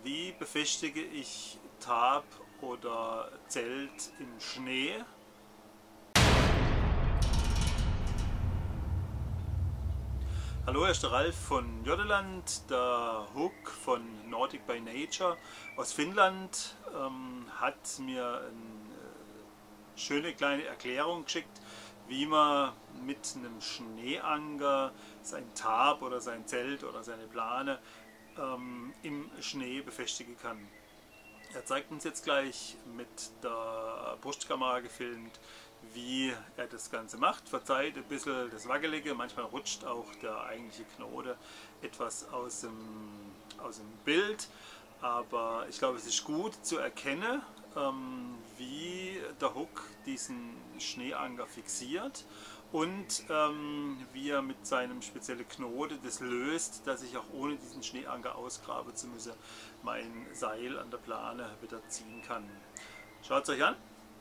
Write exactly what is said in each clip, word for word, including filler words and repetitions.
wie befestige ich Tarp oder Zelt im Schnee? Hallo, hier ist der Ralf von Joddeland. Der Hook von Nordic by Nature aus Finnland ähm, hat mir eine schöne kleine Erklärung geschickt, wie man mit einem Schneeanker sein Tarp oder sein Zelt oder seine Plane ähm, im Schnee befestigen kann. Er zeigt uns jetzt gleich mit der Brustkamera gefilmt, wie er das Ganze macht. Verzeiht ein bisschen das Wackelige, manchmal rutscht auch der eigentliche Knote etwas aus dem, aus dem Bild, aber ich glaube, es ist gut zu erkennen, ähm, wie der Hook diesen Schneeanker fixiert und ähm, wie er mit seinem speziellen Knote das löst, dass ich auch ohne diesen Schneeanker ausgraben zu müssen, mein Seil an der Plane wieder ziehen kann. Schaut es euch an!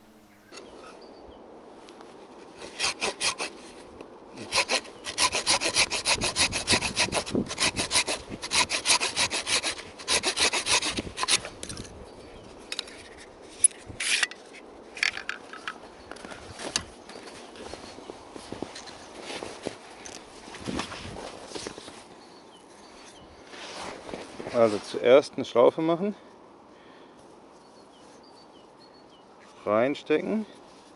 Also zuerst eine Schlaufe machen, reinstecken,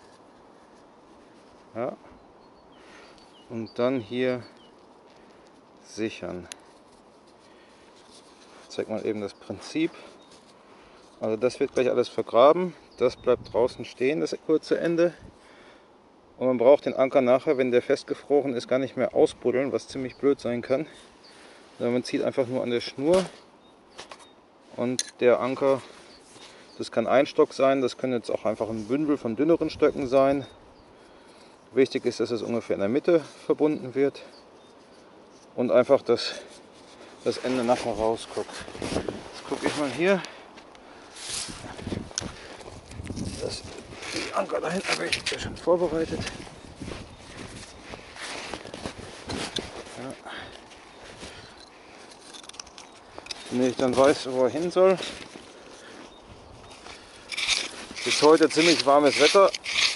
ja, und dann hier sichern. Ich zeige mal eben das Prinzip. Also das wird gleich alles vergraben, das bleibt draußen stehen, das kurze Ende. Und man braucht den Anker nachher, wenn der festgefroren ist, gar nicht mehr ausbuddeln, was ziemlich blöd sein kann. Sondern man zieht einfach nur an der Schnur. Und der Anker, das kann ein Stock sein, das können jetzt auch einfach ein Bündel von dünneren Stöcken sein. Wichtig ist, dass es ungefähr in der Mitte verbunden wird und einfach das, das Ende nachher rausguckt. Jetzt gucke ich mal hier. Das, die Anker da hinten habe ich ja schon vorbereitet. Ja. Wenn ich dann weiß, wo er hin soll. Es ist heute ziemlich warmes Wetter,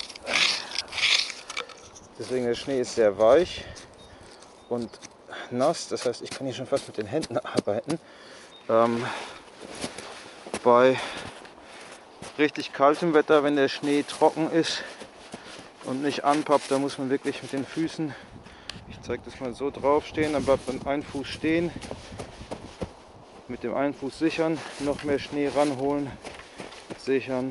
deswegen der Schnee ist sehr weich und nass, das heißt, ich kann hier schon fast mit den Händen arbeiten. Ähm, bei richtig kaltem Wetter, wenn der Schnee trocken ist und nicht anpappt, da muss man wirklich mit den Füßen, ich zeige das mal so, draufstehen, dann bleibt dann ein Fuß stehen. Mit dem einen Fuß sichern, noch mehr Schnee ranholen, sichern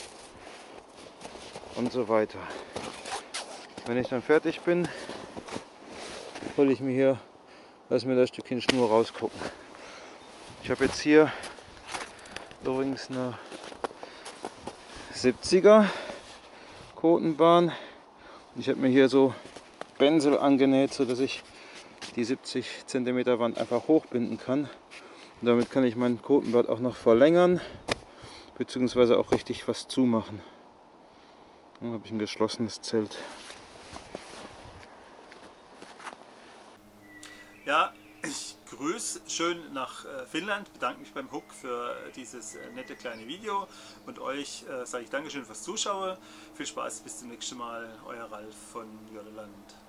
und so weiter. Wenn ich dann fertig bin, hole ich mir hier, lass mir das Stückchen Schnur rausgucken. Ich habe jetzt hier übrigens eine siebziger Kotenbahn. Ich habe mir hier so Bänsel angenäht, so dass ich die siebzig Zentimeter Wand einfach hochbinden kann. Und damit kann ich mein Kotenblatt auch noch verlängern, beziehungsweise auch richtig was zumachen. Dann habe ich ein geschlossenes Zelt. Ja, ich grüße schön nach Finnland, bedanke mich beim Hook für dieses nette kleine Video und euch äh, sage ich Dankeschön fürs Zuschauen. Viel Spaß, bis zum nächsten Mal, euer Ralf von Joddeland.